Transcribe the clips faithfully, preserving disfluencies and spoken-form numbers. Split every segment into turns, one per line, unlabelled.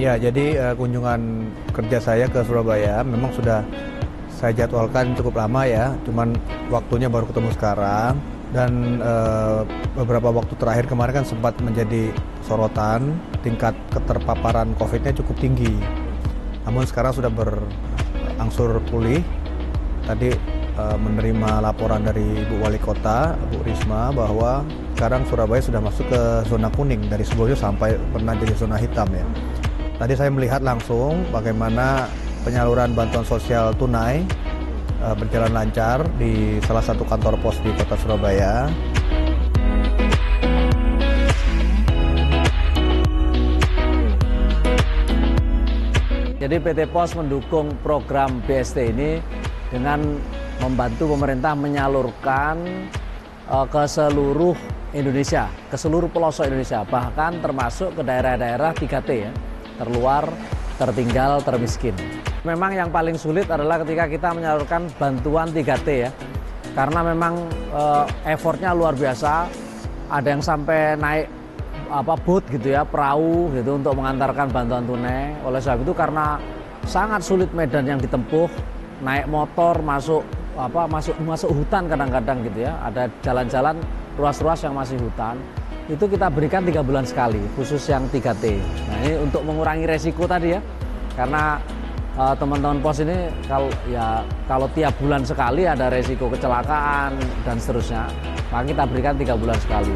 Ya, jadi uh, kunjungan kerja saya ke Surabaya memang sudah saya jadwalkan cukup lama ya, cuman waktunya baru ketemu sekarang. Dan uh, beberapa waktu terakhir kemarin kan sempat menjadi sorotan, tingkat keterpaparan COVID-nya cukup tinggi. Namun sekarang sudah berangsur pulih. Tadi uh, menerima laporan dari Bu Wali Kota, Bu Risma, bahwa sekarang Surabaya sudah masuk ke zona kuning, dari sebelumnya sampai pernah jadi zona hitam ya. Tadi saya melihat langsung bagaimana penyaluran bantuan sosial tunai uh, berjalan lancar di salah satu kantor pos di Kota Surabaya.
Jadi P T Pos mendukung program B S T ini dengan membantu pemerintah menyalurkan uh, ke seluruh Indonesia, ke seluruh pelosok Indonesia, bahkan termasuk ke daerah-daerah tiga T ya. Terluar, tertinggal, termiskin. Memang yang paling sulit adalah ketika kita menyalurkan bantuan tiga T ya. Karena memang e, effortnya luar biasa. Ada yang sampai naik apa boat gitu ya, perahu gitu untuk mengantarkan bantuan tunai. Oleh sebab itu karena sangat sulit medan yang ditempuh, naik motor masuk apa masuk masuk hutan kadang-kadang gitu ya. Ada jalan-jalan ruas-ruas yang masih hutan. Itu kita berikan tiga bulan sekali, khusus yang tiga T. Nah ini untuk mengurangi resiko tadi ya, karena uh, teman-teman pos ini kalau ya kalau tiap bulan sekali ada resiko kecelakaan dan seterusnya, maka kita berikan tiga bulan sekali.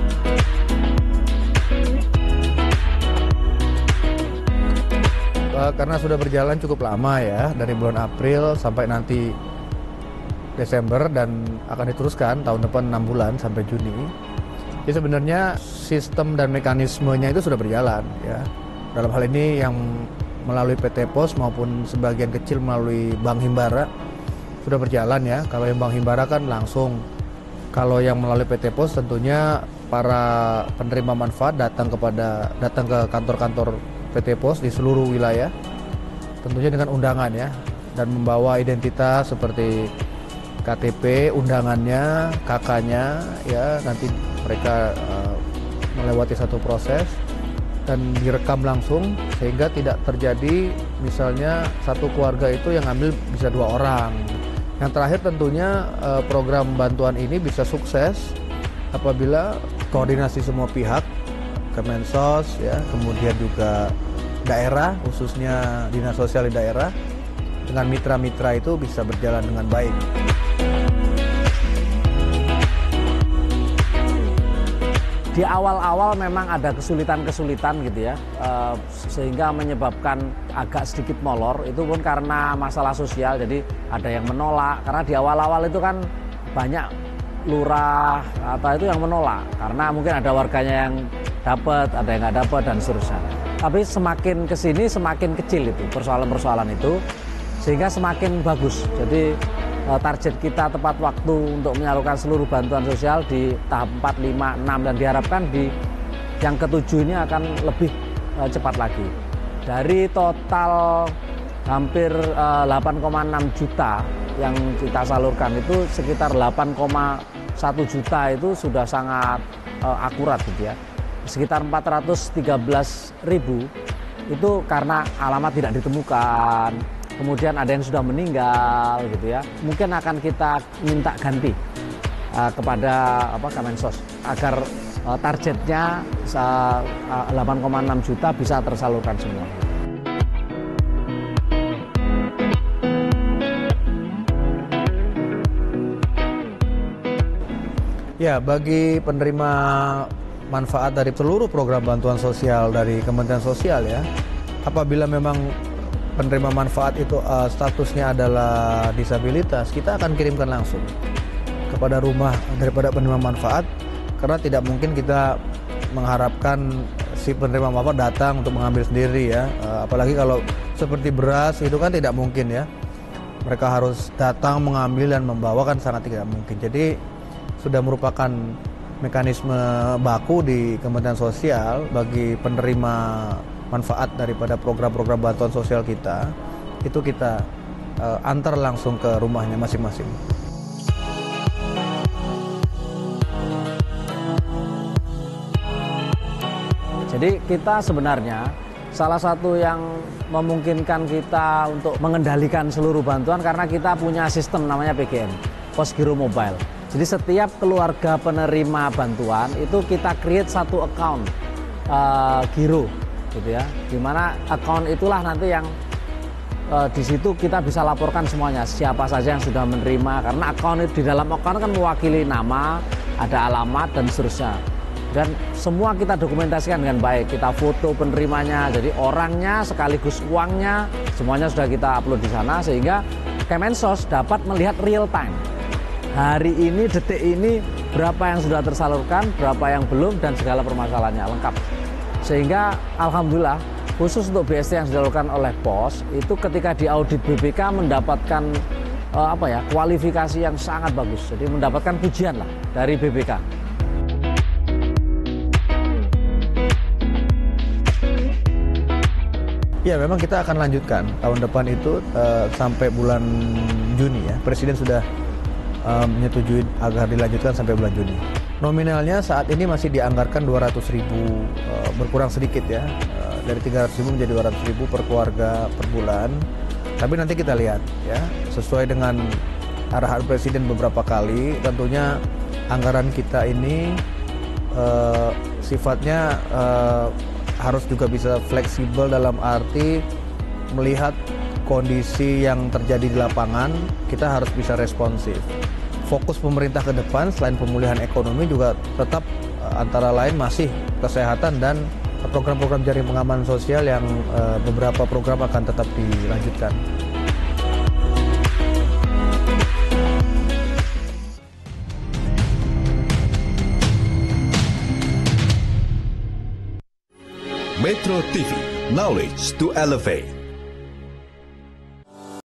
Uh, karena sudah berjalan cukup lama ya, dari bulan April sampai nanti Desember dan akan diteruskan tahun depan enam bulan sampai Juni. Jadi sebenarnya sistem dan mekanismenya itu sudah berjalan ya. Dalam hal ini yang melalui P T Pos maupun sebagian kecil melalui Bank Himbara sudah berjalan ya. Kalau yang Bank Himbara kan langsung, kalau yang melalui P T Pos tentunya para penerima manfaat datang kepada datang ke kantor-kantor P T Pos di seluruh wilayah, tentunya dengan undangan ya, dan membawa identitas seperti K T P, undangannya, K K-nya ya, nanti mereka uh, melewati satu proses dan direkam langsung sehingga tidak terjadi misalnya satu keluarga itu yang ambil bisa dua orang. Yang terakhir tentunya uh, program bantuan ini bisa sukses apabila koordinasi semua pihak, Kemensos ya, kemudian juga daerah, khususnya dinas sosial di daerah, dengan mitra-mitra itu bisa berjalan dengan baik.
Di awal-awal memang ada kesulitan-kesulitan gitu ya, sehingga menyebabkan agak sedikit molor. Itu pun karena masalah sosial, jadi ada yang menolak. Karena di awal-awal itu kan banyak lurah atau itu yang menolak, karena mungkin ada warganya yang dapat, ada yang nggak dapat dan seterusnya. Tapi semakin kesini semakin kecil itu persoalan-persoalan itu, sehingga semakin bagus. Jadi target kita tepat waktu untuk menyalurkan seluruh bantuan sosial di tahap empat, lima, enam dan diharapkan di yang ketujuh ini akan lebih uh, cepat lagi. Dari total hampir uh, delapan koma enam juta yang kita salurkan itu sekitar delapan koma satu juta itu sudah sangat uh, akurat gitu ya. Sekitar empat ratus tiga belas ribu itu karena alamat tidak ditemukan. Kemudian ada yang sudah meninggal gitu ya. Mungkin akan kita minta ganti uh, kepada apa Kemensos agar uh, targetnya uh, delapan koma enam juta bisa tersalurkan semua.
Ya, bagi penerima manfaat dari seluruh program bantuan sosial dari Kementerian Sosial ya, apabila memang penerima manfaat itu uh, statusnya adalah disabilitas, kita akan kirimkan langsung kepada rumah daripada penerima manfaat, karena tidak mungkin kita mengharapkan si penerima manfaat datang untuk mengambil sendiri ya, uh, apalagi kalau seperti beras itu kan tidak mungkin ya, mereka harus datang mengambil dan membawa kan sangat tidak mungkin. Jadi sudah merupakan mekanisme baku di Kementerian Sosial bagi penerima manfaat daripada program-program bantuan sosial kita, itu kita uh, antar langsung ke rumahnya masing-masing.
Jadi kita sebenarnya salah satu yang memungkinkan kita untuk mengendalikan seluruh bantuan karena kita punya sistem namanya P G M, Pos Giro Mobile. Jadi setiap keluarga penerima bantuan itu kita create satu account uh, giro, gitu ya. Dimana account itulah nanti yang uh, di situ kita bisa laporkan semuanya siapa saja yang sudah menerima karena account itu di dalam account kan mewakili nama, ada alamat dan seterusnya. Dan semua kita dokumentasikan dengan baik, kita foto penerimanya, jadi orangnya sekaligus uangnya semuanya sudah kita upload di sana sehingga Kemensos dapat melihat real time. Hari ini, detik ini berapa yang sudah tersalurkan, berapa yang belum dan segala permasalahannya lengkap. Sehingga alhamdulillah khusus untuk B S T yang dilakukan oleh Pos itu ketika di audit B B K mendapatkan eh, apa ya kualifikasi yang sangat bagus. Jadi mendapatkan pujian lah dari B B K.
Ya, memang kita akan lanjutkan tahun depan itu uh, sampai bulan Juni ya. Presiden sudah uh, menyetujui agar dilanjutkan sampai bulan Juni. Nominalnya saat ini masih dianggarkan dua ratus ribu, uh, berkurang sedikit ya. Uh, dari tiga ratus ribu menjadi dua ratus ribu per keluarga per bulan. Tapi nanti kita lihat ya, sesuai dengan arahan Presiden beberapa kali, tentunya anggaran kita ini uh, sifatnya uh, harus juga bisa fleksibel dalam arti melihat kondisi yang terjadi di lapangan, kita harus bisa responsif. Fokus pemerintah ke depan selain pemulihan ekonomi juga tetap antara lain masih kesehatan dan program-program jaring pengaman sosial yang uh, beberapa program akan tetap dilanjutkan.
Metro T V, knowledge to elevate.